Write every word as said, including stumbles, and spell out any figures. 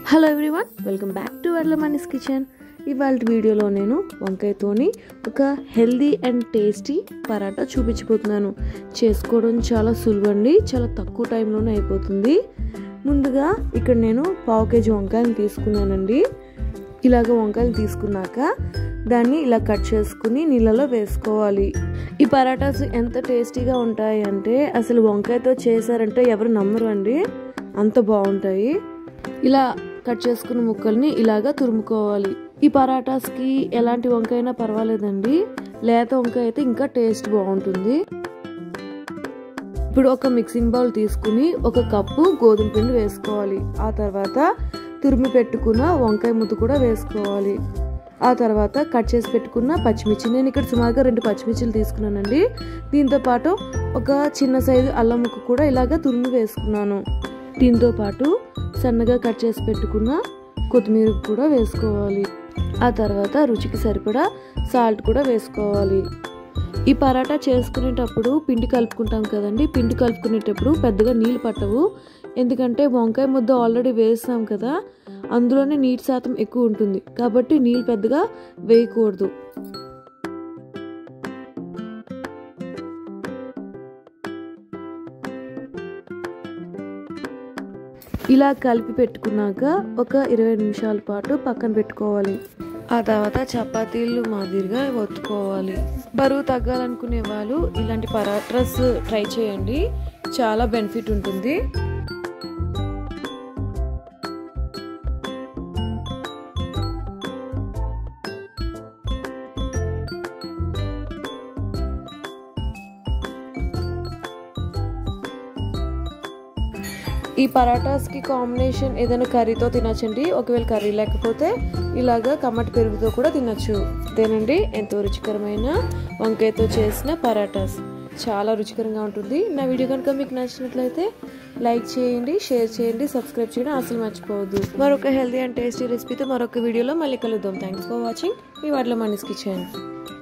Hello everyone, welcome back to Vadlamani's kitchen. ఇవాళ వీడియోలో నేను వంకాయతోని ఒక హెల్దీ అండ్ టేస్టీ పరాటా చూపించబోతున్నాను. చేసుకోవడం చాలా సులువండి, చాలా తక్కువ టైంలోనే అయిపోతుంది. ముందుగా ఇక్కడ నేను పావు కేజీ వంకాయలు తీసుకున్నానండి. ఇలాగ వంకాయలు తీసుకున్నాక దాన్ని ఇలా కట్ చేసుకుని నీళ్ళలో వేసుకోవాలి. ఈ పరాటాస్ ఎంత టేస్టీగా ఉంటాయి అంటే అసలు వంకాయతో చేశారంటే ఎవరు నమ్మరు అండి, అంత బాగుంటాయి. ఇలా కట్ చేసుకున్న ముక్కల్ని ఇలాగా తురుముకోవాలి. ఈ పరాటాస్కి ఎలాంటి వంకాయ అయినా పర్వాలేదండి, లేత వంకాయ అయితే ఇంకా టేస్ట్ బాగుంటుంది. ఇప్పుడు ఒక మిక్సింగ్ బౌల్ తీసుకుని ఒక కప్పు గోధుమ పిండి వేసుకోవాలి. ఆ తర్వాత తురిమి పెట్టుకున్న వంకాయ ముద్ద కూడా వేసుకోవాలి. ఆ తర్వాత కట్ చేసి పెట్టుకున్న పచ్చిమిర్చి, నేను ఇక్కడ సుమారుగా రెండు పచ్చిమిర్చిలు తీసుకున్నానండి. దీంతో పాటు ఒక చిన్న సైజు అల్లం ముక్క కూడా ఇలాగ తురిమి వేసుకున్నాను. దీంతో పాటు సన్నగా కట్ చేసి పెట్టుకున్న కొత్తిమీర కూడా వేసుకోవాలి. ఆ తర్వాత రుచికి సరిపడా సాల్ట్ కూడా వేసుకోవాలి. ఈ పరాటా చేసుకునేటప్పుడు పిండి కలుపుకుంటాం కదండి, పిండి కలుపుకునేటప్పుడు పెద్దగా నీళ్ళు పట్టవు. ఎందుకంటే వంకాయ ముద్ద ఆల్రెడీ వేసాం కదా, అందులోనే నీటి శాతం ఎక్కువ ఉంటుంది కాబట్టి నీళ్ళు పెద్దగా వేయకూడదు. ఇలా కలిపి పెట్టుకున్నాక ఒక ఇరవై నిమిషాల పాటు పక్కన పెట్టుకోవాలి. ఆ తర్వాత చపాతీలు మాదిరిగా ఒత్తుకోవాలి. బరువు తగ్గాలనుకునే వాళ్ళు ఇలాంటి పరాటాస్ ట్రై చేయండి, చాలా బెనిఫిట్ ఉంటుంది. ఈ పరాటాస్కి కాంబినేషన్ ఏదైనా కర్రీతో తినచ్చండి. ఒకవేళ కర్రీ లేకపోతే ఇలాగా కమ్మటి పెరుగుతో కూడా తినచ్చు. అదేనండి ఎంతో రుచికరమైన వంకాయతో చేసిన పరాటాస్, చాలా రుచికరంగా ఉంటుంది. నా వీడియో కనుక మీకు నచ్చినట్లయితే లైక్ చేయండి, షేర్ చేయండి, సబ్స్క్రైబ్ చేయడం అసలు మర్చిపోవద్దు. మరొక హెల్దీ అండ్ టేస్టీ రెసిపీతో మరొక వీడియోలో మళ్ళీ కలుద్దాం. Thanks for watching. మీ వడ్లమణిస్ కిచెన్.